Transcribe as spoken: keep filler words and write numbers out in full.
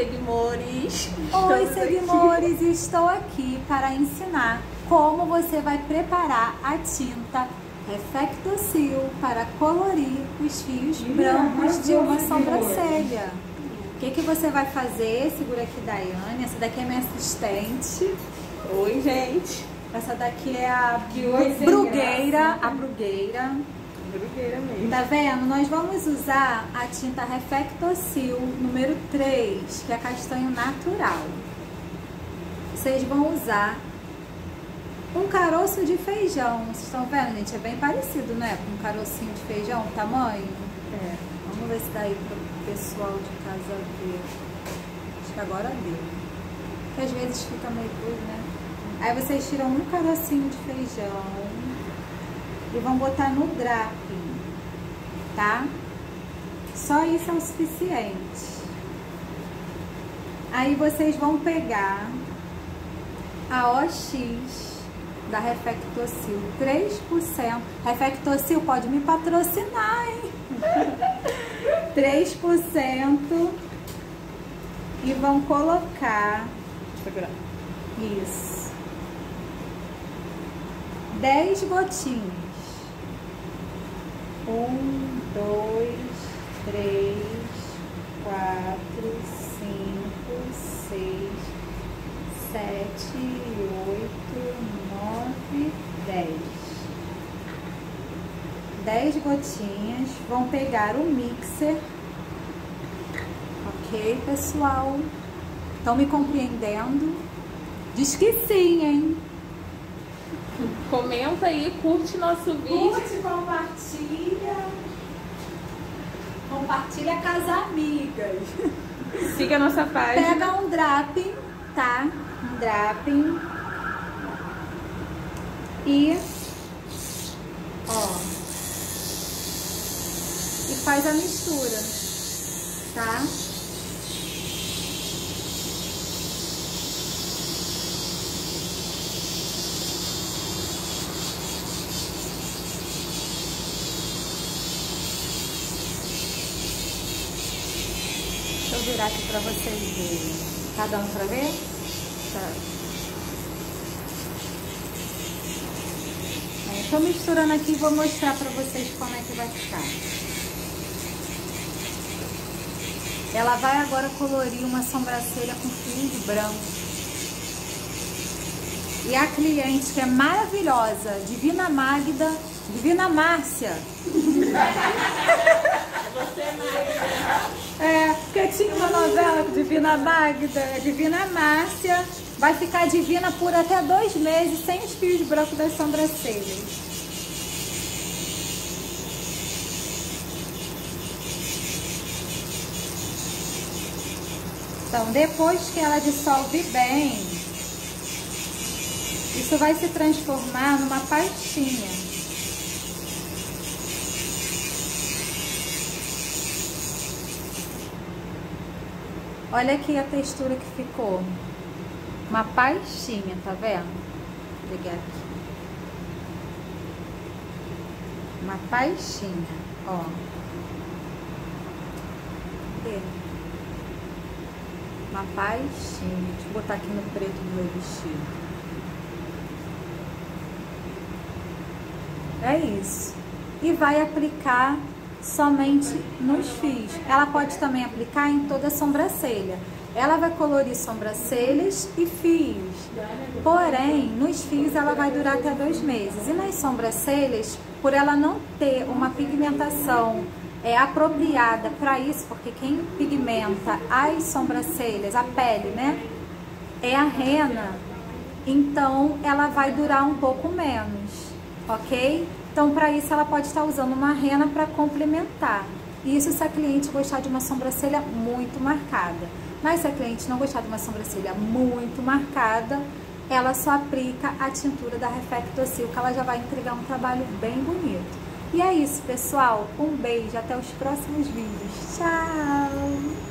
seguimores! Oi, seguimores! Estou aqui para ensinar como você vai preparar a tinta Reflecto-Sil para colorir os fios brancos de uma sobrancelha. O que, que você vai fazer? Segura aqui, Daiane. Essa daqui é minha assistente. Oi, gente! Essa daqui é a brugueira, a brugueira. Brugueira mesmo. Tá vendo? Nós vamos usar a tinta Reflecto-Sil número três, que é castanho natural. Vocês vão usar um caroço de feijão. Vocês estão vendo, gente? É bem parecido, né? Com um carocinho de feijão, o tamanho. É. Vamos ver se dá aí pro pessoal de casa ver. Acho que agora deu. Porque às vezes fica meio coisa, né? Aí vocês tiram um carocinho de feijão e vão botar no draping, tá? Só isso é o suficiente. Aí vocês vão pegar a O X da Reflecto-Sil, três por cento. Reflecto-Sil pode me patrocinar, hein? três por cento. E vão colocar... Isso. dez gotinhas. Um, dois, três, quatro, cinco, seis, sete, oito, nove, dez. Dez gotinhas. Vão pegar o mixer. Ok, pessoal? Estão me compreendendo? Diz que sim, hein? Comenta aí, curte nosso vídeo. Curte, compartilha. Compartilha com as amigas. Siga a nossa página. Pega um draping, tá? Um draping. E... Ó. E faz a mistura, tá? Deixa eu virar aqui pra vocês verem. Tá dando pra ver? Tá. É, tô misturando aqui e vou mostrar pra vocês como é que vai ficar. Ela vai agora colorir uma sobrancelha com fios brancos. E a cliente, que é maravilhosa, Divina Magda, Divina Márcia. Você, Magda. É, porque tinha uma novela com Divina Magda, Divina Márcia, vai ficar divina por até dois meses sem os fios brancos das sobrancelhas. Então, depois que ela dissolve bem, isso vai se transformar numa pastinha. Olha aqui a textura que ficou. Uma pastinha, tá vendo? Vou pegar aqui. Uma pastinha, ó. Cadê? Uma pastinha. Deixa eu botar aqui no preto do meu vestido. É isso. E vai aplicar somente nos fios. Ela pode também aplicar em toda a sobrancelha. Ela vai colorir sobrancelhas e fios. Porém, nos fios ela vai durar até dois meses. E nas sobrancelhas, por ela não ter uma pigmentação é, apropriada para isso, porque quem pigmenta as sobrancelhas, a pele, né, é a rena. Então, ela vai durar um pouco menos, ok? Então, para isso, ela pode estar usando uma rena para complementar. Isso se a cliente gostar de uma sobrancelha muito marcada. Mas se a cliente não gostar de uma sobrancelha muito marcada, ela só aplica a tintura da Reflecto-Sil, que ela já vai entregar um trabalho bem bonito. E é isso, pessoal. Um beijo, até os próximos vídeos. Tchau!